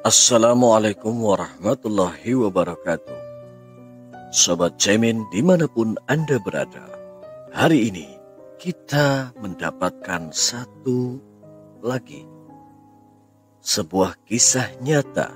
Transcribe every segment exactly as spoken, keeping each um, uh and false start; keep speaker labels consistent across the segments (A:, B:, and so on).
A: Assalamualaikum warahmatullahi wabarakatuh. Sobat Cemin dimanapun Anda berada, hari ini kita mendapatkan satu lagi sebuah kisah nyata.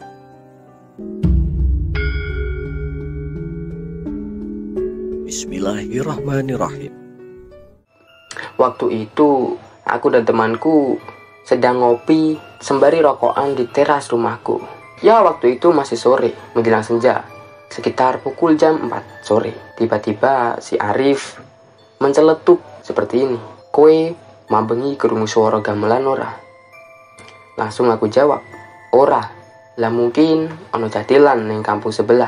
A: Bismillahirrahmanirrahim.
B: Waktu itu aku dan temanku sedang ngopi sembari rokokan di teras rumahku. Ya, waktu itu masih sore menjelang senja, sekitar pukul jam empat sore. Tiba-tiba si Arif menceletuk seperti ini, "Koe mambengi kerungu suara gamelan ora?" Langsung aku jawab, "Ora, lah mungkin ono jadilan ning kampung sebelah."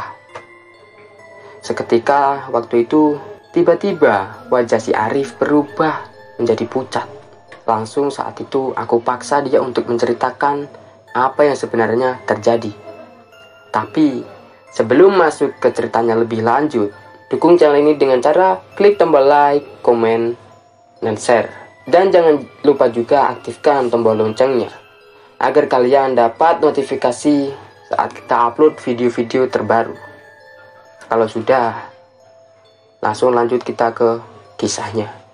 B: Seketika waktu itu tiba-tiba wajah si Arif berubah menjadi pucat. Langsung saat itu aku paksa dia untuk menceritakan apa yang sebenarnya terjadi. Tapi sebelum masuk ke ceritanya lebih lanjut, dukung channel ini dengan cara klik tombol like, komen, dan share. Dan jangan lupa juga aktifkan tombol loncengnya agar kalian dapat notifikasi saat kita upload video-video terbaru. Kalau sudah, langsung lanjut kita ke kisahnya.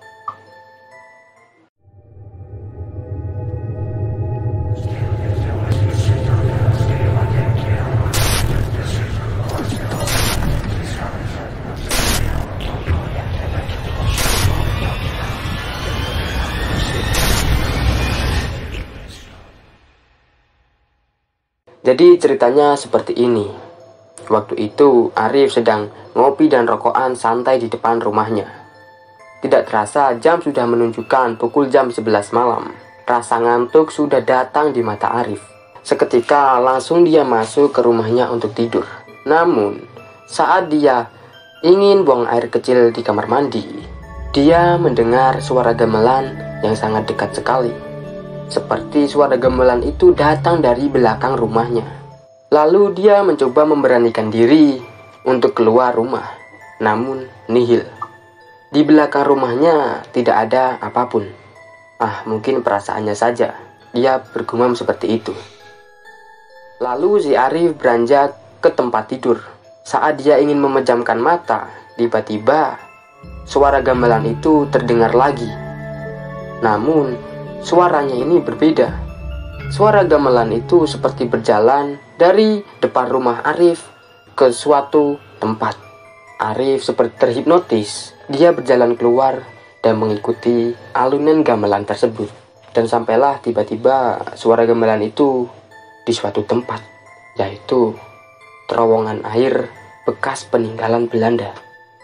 B: Jadi ceritanya seperti ini. Waktu itu Arif sedang ngopi dan rokokan santai di depan rumahnya. Tidak terasa jam sudah menunjukkan pukul jam sebelas malam. Rasa ngantuk sudah datang di mata Arif. Seketika langsung dia masuk ke rumahnya untuk tidur. Namun saat dia ingin buang air kecil di kamar mandi, dia mendengar suara gamelan yang sangat dekat sekali. Seperti suara gamelan itu datang dari belakang rumahnya. Lalu dia mencoba memberanikan diri untuk keluar rumah. Namun nihil. Di belakang rumahnya tidak ada apapun. Ah, mungkin perasaannya saja. Dia bergumam seperti itu. Lalu si Arif beranjak ke tempat tidur. Saat dia ingin memejamkan mata, tiba-tiba suara gamelan itu terdengar lagi. Namun suaranya ini berbeda. Suara gamelan itu seperti berjalan dari depan rumah Arif ke suatu tempat. Arif seperti terhipnotis. Dia berjalan keluar dan mengikuti alunan gamelan tersebut. Dan sampailah tiba-tiba suara gamelan itu di suatu tempat, yaitu terowongan air bekas peninggalan Belanda.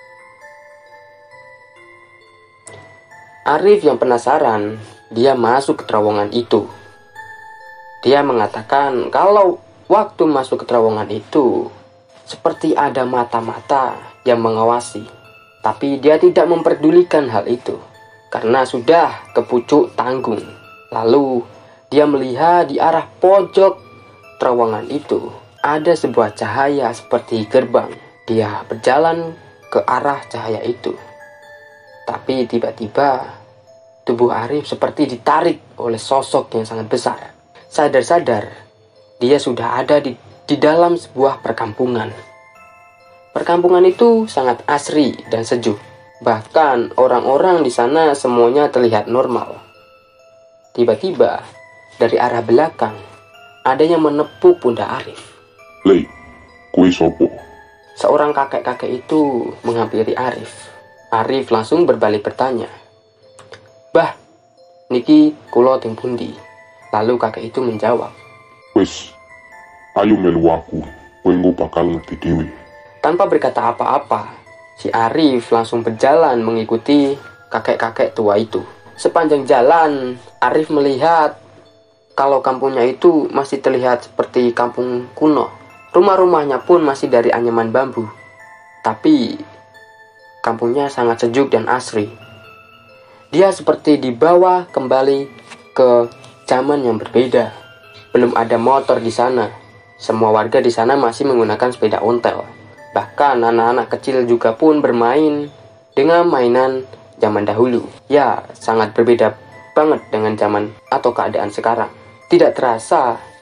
B: Arif yang penasaran, dia masuk ke terowongan itu. Dia mengatakan kalau waktu masuk ke terowongan itu seperti ada mata-mata yang mengawasi. Tapi dia tidak memperdulikan hal itu karena sudah ke pucuk tanggung. Lalu dia melihat di arah pojok terowongan itu ada sebuah cahaya seperti gerbang. Dia berjalan ke arah cahaya itu. Tapi tiba-tiba tubuh Arif seperti ditarik oleh sosok yang sangat besar. Sadar-sadar, dia sudah ada di, di dalam sebuah perkampungan. Perkampungan itu sangat asri dan sejuk. Bahkan orang-orang di sana semuanya terlihat normal. Tiba-tiba, dari arah belakang, ada yang menepuk pundak Arif.
C: "Lei, kue sopo?"
B: Seorang kakek-kakek itu menghampiri Arif. Arif langsung berbalik bertanya, "Bah, niki kulo ting pundi?" Lalu kakek itu menjawab,
C: "Wes, ayo melu aku, kowe engko bakal ngerti dhewe."
B: Tanpa berkata apa-apa, si Arif langsung berjalan mengikuti kakek-kakek tua itu. Sepanjang jalan, Arif melihat kalau kampungnya itu masih terlihat seperti kampung kuno. Rumah-rumahnya pun masih dari anyaman bambu. Tapi kampungnya sangat sejuk dan asri. Dia seperti dibawa kembali ke zaman yang berbeda. Belum ada motor di sana. Semua warga di sana masih menggunakan sepeda ontel. Bahkan anak-anak kecil juga pun bermain dengan mainan zaman dahulu. Ya, sangat berbeda banget dengan zaman atau keadaan sekarang. Tidak terasa,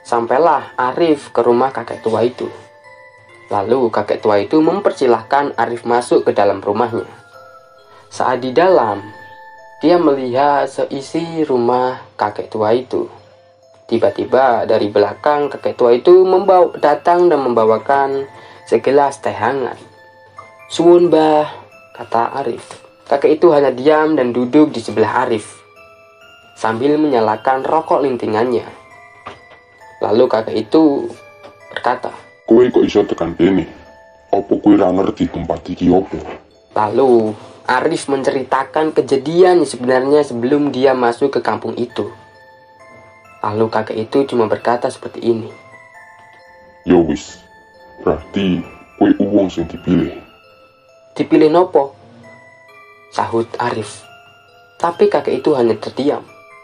B: Sampailah Arif ke rumah kakek tua itu. Lalu kakek tua itu mempersilahkan Arif masuk ke dalam rumahnya. Saat di dalam, dia melihat seisi rumah kakek tua itu. Tiba-tiba dari belakang kakek tua itu membawa, datang dan membawakan segelas teh hangat. "Suwun bah," kata Arif. Kakek itu hanya diam dan duduk di sebelah Arif sambil menyalakan rokok lintingannya. Lalu kakek itu berkata,
C: "Kowe kok iso tekan kene? Opo kowe ra ngerti tempat iki opo?"
B: Lalu Arif menceritakan kejadian yang sebenarnya sebelum dia masuk ke kampung itu. Lalu kakek itu cuma berkata seperti ini,
C: "Ya wis, berarti kowe uwong sing dipilih."
B: "Dipilih nopo?" sahut Arif. Tapi kakek itu hanya terdiam.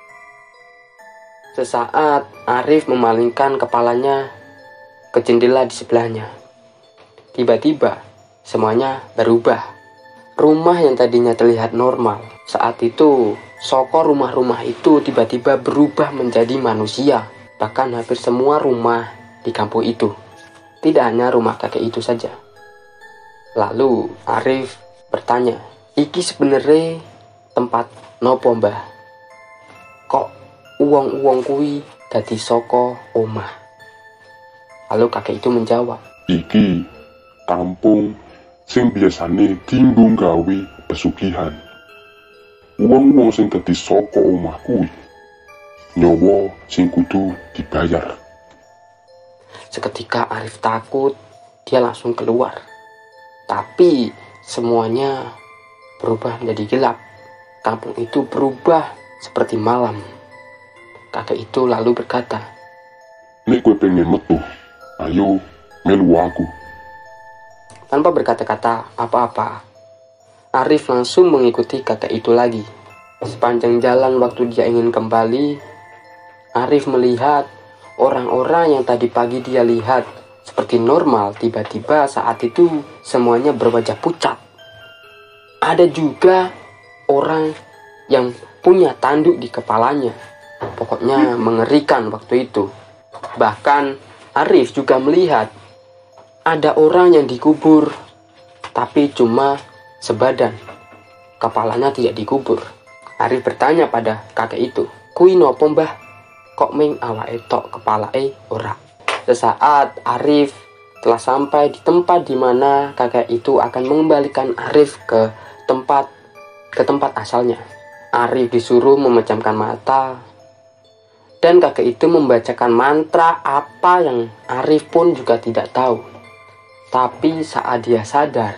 B: Sesaat Arif memalingkan kepalanya ke jendela di sebelahnya. Tiba-tiba semuanya berubah. Rumah yang tadinya terlihat normal, saat itu soko rumah-rumah itu tiba-tiba berubah menjadi manusia. Bahkan hampir semua rumah di kampung itu, tidak hanya rumah kakek itu saja. Lalu Arif bertanya, "Iki sebenarnya tempat nopo mbah? Kok uang-uang kui dadi soko omah?" Lalu kakek itu menjawab,
C: "Iki kampung sing biasane dienggo gawe pesugihan. Wong-wong sing dadi saka omah kuwi nyawa sing kudu dibayar."
B: Seketika Arif takut, dia langsung keluar. Tapi semuanya berubah menjadi gelap. Kampung itu berubah seperti malam. Kakek itu lalu berkata,
C: "Nek kowe pengen metu, ayo melu aku."
B: Tanpa berkata-kata apa-apa, Arif langsung mengikuti kakek itu lagi. Sepanjang jalan waktu dia ingin kembali, Arif melihat orang-orang yang tadi pagi dia lihat seperti normal, tiba-tiba saat itu semuanya berwajah pucat. Ada juga orang yang punya tanduk di kepalanya. Pokoknya mengerikan waktu itu. Bahkan Arif juga melihat ada orang yang dikubur, tapi cuma sebadan. Kepalanya tidak dikubur. Arif bertanya pada kakek itu, "Kui nopo mbah? Kok ming awake tok kepalae ora?" Sesaat Arif telah sampai di tempat di mana kakek itu akan mengembalikan Arif ke tempat ke tempat asalnya. Arif disuruh memejamkan mata dan kakek itu membacakan mantra apa yang Arif pun juga tidak tahu. Tapi saat dia sadar,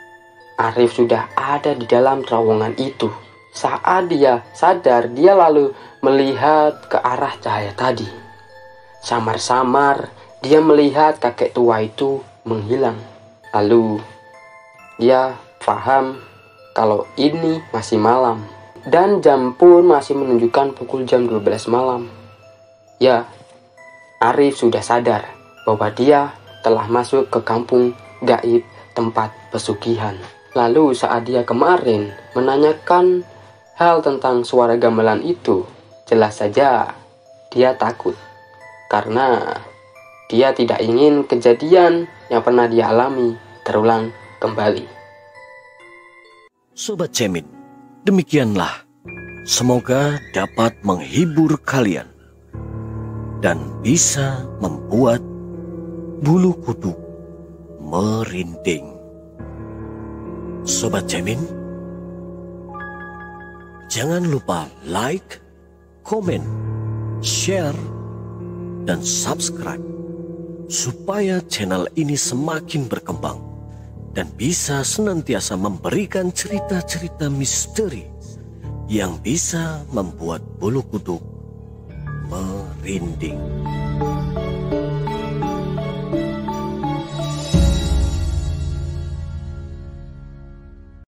B: Arif sudah ada di dalam terowongan itu. Saat dia sadar, dia lalu melihat ke arah cahaya tadi. Samar-samar dia melihat kakek tua itu menghilang. Lalu dia paham kalau ini masih malam. Dan jam pun masih menunjukkan pukul jam dua belas malam. Ya, Arif sudah sadar bahwa dia telah masuk ke kampung gaib tempat pesugihan. Lalu saat dia kemarin menanyakan hal tentang suara gamelan itu, jelas saja dia takut. Karena dia tidak ingin kejadian yang pernah dia alami terulang kembali.
A: Sobat Cemin, demikianlah. Semoga dapat menghibur kalian dan bisa membuat bulu kuduk merinding. Sobat Cemin, jangan lupa like, komen, share, dan subscribe supaya channel ini semakin berkembang dan bisa senantiasa memberikan cerita-cerita misteri yang bisa membuat bulu kuduk merinding.